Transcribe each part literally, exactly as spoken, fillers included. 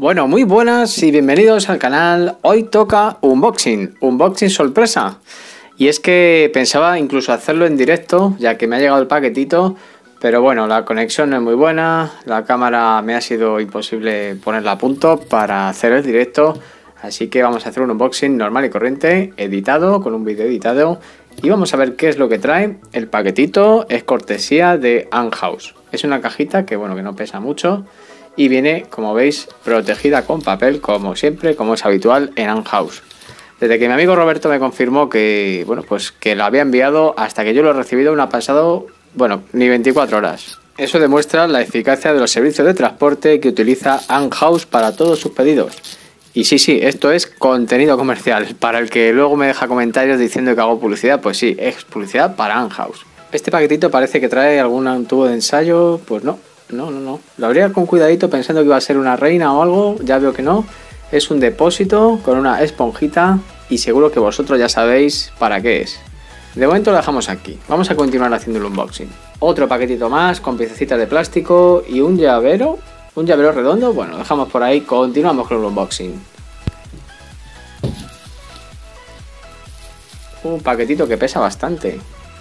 Bueno, muy buenas y bienvenidos al canal. Hoy toca unboxing, unboxing sorpresa. Y es que pensaba incluso hacerlo en directo, ya que me ha llegado el paquetito, pero bueno, la conexión no es muy buena, la cámara me ha sido imposible ponerla a punto para hacer el directo, así que vamos a hacer un unboxing normal y corriente, editado, con un vídeo editado, y vamos a ver qué es lo que trae. El paquetito es cortesía de Unhaus. Es una cajita que bueno, que no pesa mucho. Y viene, como veis, protegida con papel, como siempre, como es habitual en Unhaus. Desde que mi amigo Roberto me confirmó que, bueno, pues que lo había enviado hasta que yo lo he recibido no ha pasado, bueno, ni veinticuatro horas. Eso demuestra la eficacia de los servicios de transporte que utiliza Unhaus para todos sus pedidos. Y sí, sí, esto es contenido comercial. Para el que luego me deja comentarios diciendo que hago publicidad, pues sí, es publicidad para Unhaus. Este paquetito parece que trae algún tubo de ensayo, pues no. No, no, no. Lo abría con cuidadito pensando que iba a ser una reina o algo. Ya veo que no. Es un depósito con una esponjita y seguro que vosotros ya sabéis para qué es. De momento lo dejamos aquí. Vamos a continuar haciendo el unboxing. Otro paquetito más con piececitas de plástico y un llavero. Un llavero redondo. Bueno, lo dejamos por ahí. Continuamos con el unboxing. Un paquetito que pesa bastante.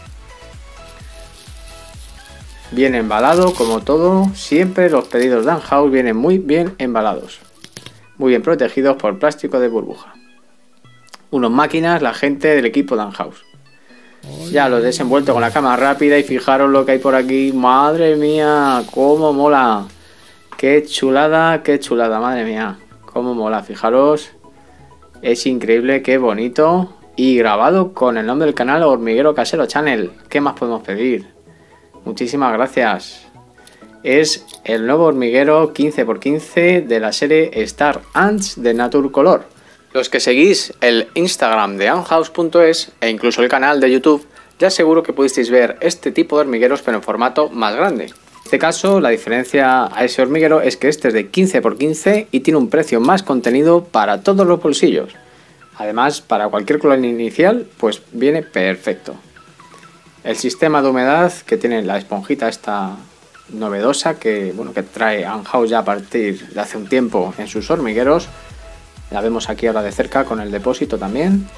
Bien embalado, como todo, siempre los pedidos de Unhaus vienen muy bien embalados, muy bien protegidos por plástico de burbuja. Unos máquinas, la gente del equipo de Unhaus. Ya los he desenvuelto con la cámara rápida y fijaros lo que hay por aquí. Madre mía, cómo mola. Qué chulada, qué chulada, madre mía. Cómo mola, fijaros. Es increíble, qué bonito. Y grabado con el nombre del canal Hormiguero Casero Channel. ¿Qué más podemos pedir? Muchísimas gracias. Es el nuevo hormiguero quince por quince de la serie Star Ants de Naturcolor. Los que seguís el Instagram de unhaus punto es e incluso el canal de YouTube, ya seguro que pudisteis ver este tipo de hormigueros pero en formato más grande. En este caso la diferencia a ese hormiguero es que este es de quince por quince y tiene un precio más contenido para todos los bolsillos. Además, para cualquier colonia inicial, pues viene perfecto. El sistema de humedad que tiene la esponjita esta novedosa que, bueno, que trae Unhaus ya a partir de hace un tiempo en sus hormigueros. La vemos aquí ahora de cerca con el depósito también.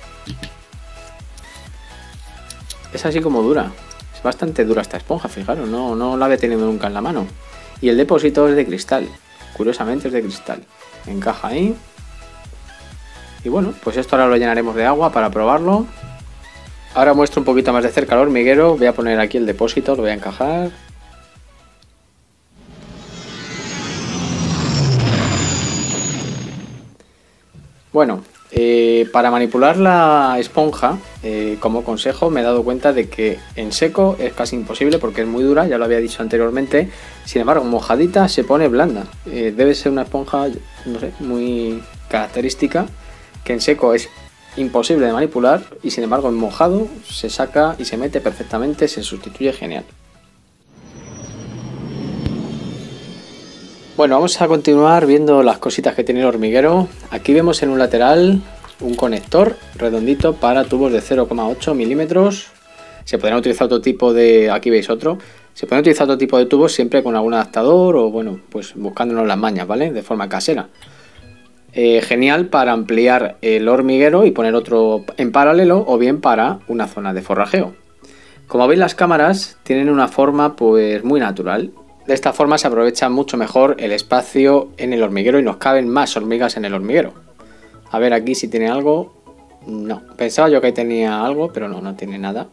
Es así como dura. Es bastante dura esta esponja, fijaros, no, no la había tenido nunca en la mano. Y el depósito es de cristal, curiosamente es de cristal. Encaja ahí. Y bueno, pues esto ahora lo llenaremos de agua para probarlo. Ahora muestro un poquito más de cerca el hormiguero. Voy a poner aquí el depósito, lo voy a encajar. Bueno, eh, para manipular la esponja, eh, como consejo, me he dado cuenta de que en seco es casi imposible porque es muy dura, ya lo había dicho anteriormente. Sin embargo, mojadita se pone blanda. Eh, debe ser una esponja, no sé, muy característica, que en seco es imposible de manipular y sin embargo en mojado se saca y se mete perfectamente, se sustituye genial. Bueno, vamos a continuar viendo las cositas que tiene el hormiguero. Aquí vemos en un lateral un conector redondito para tubos de cero coma ocho milímetros. Se podrán utilizar otro tipo de... aquí veis otro. Se pueden utilizar otro tipo de tubos siempre con algún adaptador o bueno, pues buscándonos las mañas, ¿vale? De forma casera. Eh, genial para ampliar el hormiguero y poner otro en paralelo o bien para una zona de forrajeo. Como veis, las cámaras tienen una forma pues muy natural. De esta forma se aprovecha mucho mejor el espacio en el hormiguero y nos caben más hormigas en el hormiguero. A ver aquí si tiene algo. No, pensaba yo que tenía algo, pero no, no tiene nada.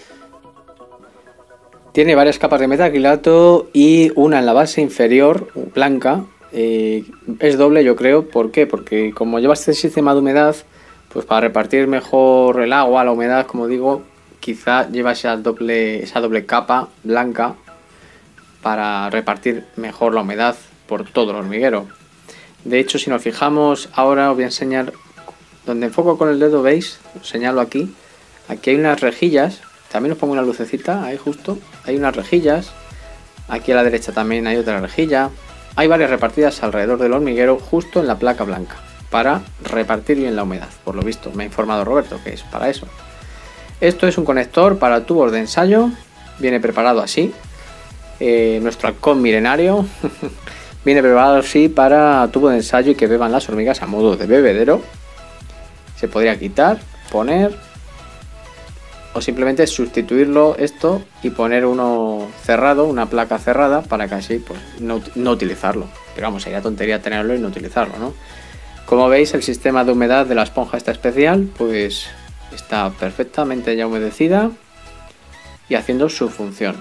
Tiene varias capas de metacrilato y una en la base inferior, blanca. Eh, es doble, yo creo. ¿Por qué? Porque como lleva este sistema de humedad, pues para repartir mejor el agua, la humedad, como digo, quizá lleva esa doble, esa doble capa blanca para repartir mejor la humedad por todo el hormiguero. De hecho, si nos fijamos, ahora os voy a enseñar donde enfoco con el dedo, veis, os señalo aquí. Aquí hay unas rejillas, también os pongo una lucecita, ahí justo, hay unas rejillas. Aquí a la derecha también hay otra rejilla. Hay varias repartidas alrededor del hormiguero justo en la placa blanca para repartir bien la humedad. Por lo visto me ha informado Roberto que es para eso. Esto es un conector para tubos de ensayo. Viene preparado así. Eh, nuestro halcón milenario Viene preparado sí para tubo de ensayo y que beban las hormigas a modo de bebedero. Se podría quitar, poner o simplemente sustituirlo esto y poner uno cerrado, una placa cerrada, para que así pues no, no utilizarlo. Pero vamos, sería tontería tenerlo y no utilizarlo, ¿no? Como veis, el sistema de humedad de la esponja está especial, pues está perfectamente ya humedecida y haciendo su función.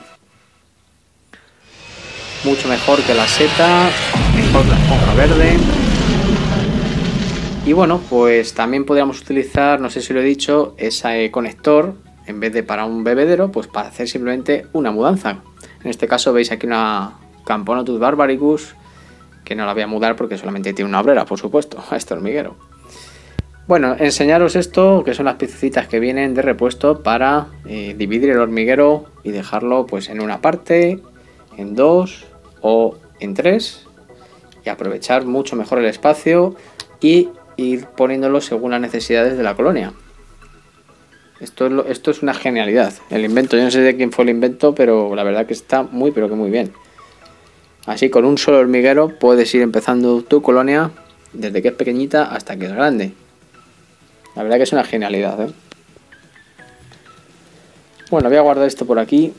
Mucho mejor que la seta, mejor la esponja verde. Y bueno, pues también podríamos utilizar, no sé si lo he dicho, ese conector, en vez de para un bebedero, pues para hacer simplemente una mudanza. En este caso veis aquí una Camponotus barbaricus, que no la voy a mudar porque solamente tiene una obrera, por supuesto, a este hormiguero. Bueno, enseñaros esto, que son las piececitas que vienen de repuesto para eh, dividir el hormiguero y dejarlo pues en una parte, en dos o en tres, y aprovechar mucho mejor el espacio y ir poniéndolo según las necesidades de la colonia. Esto es, lo, esto es una genialidad, el invento. Yo no sé de quién fue el invento, pero la verdad que está muy pero que muy bien. Así con un solo hormiguero puedes ir empezando tu colonia desde que es pequeñita hasta que es grande. La verdad que es una genialidad, ¿eh? Bueno, voy a guardar esto por aquí.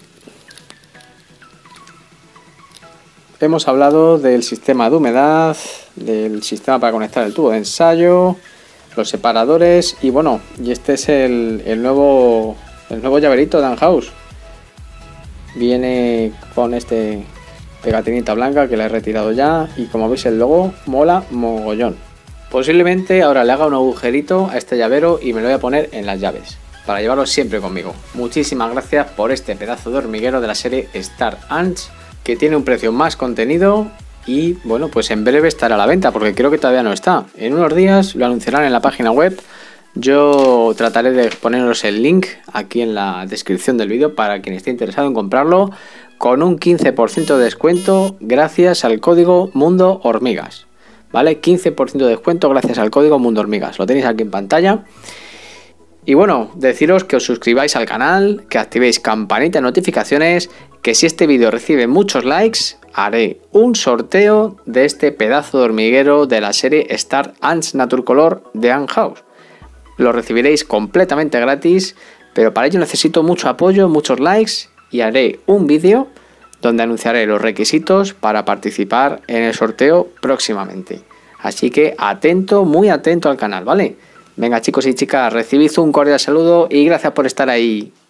Hemos hablado del sistema de humedad, del sistema para conectar el tubo de ensayo, los separadores y bueno, y este es el, el nuevo el nuevo llaverito de Anhouse. Viene con este pegatinita blanca que la he retirado ya y como veis el logo mola mogollón. Posiblemente ahora le haga un agujerito a este llavero y me lo voy a poner en las llaves para llevarlo siempre conmigo. Muchísimas gracias por este pedazo de hormiguero de la serie Star Ants, que tiene un precio más contenido y bueno, pues en breve estará a la venta porque creo que todavía no está. En unos días lo anunciarán en la página web. Yo trataré de poneros el link aquí en la descripción del vídeo para quien esté interesado en comprarlo con un quince por ciento de descuento gracias al código Mundo Hormigas. ¿Vale? quince por ciento de descuento gracias al código Mundo Hormigas. Lo tenéis aquí en pantalla. Y bueno, deciros que os suscribáis al canal, que activéis campanita de notificaciones, que si este vídeo recibe muchos likes, haré un sorteo de este pedazo de hormiguero de la serie Star Ants Naturcolor de Anhouse. Lo recibiréis completamente gratis, pero para ello necesito mucho apoyo, muchos likes y haré un vídeo donde anunciaré los requisitos para participar en el sorteo próximamente. Así que atento, muy atento al canal, ¿vale? Venga chicos y chicas, recibid un cordial saludo y gracias por estar ahí.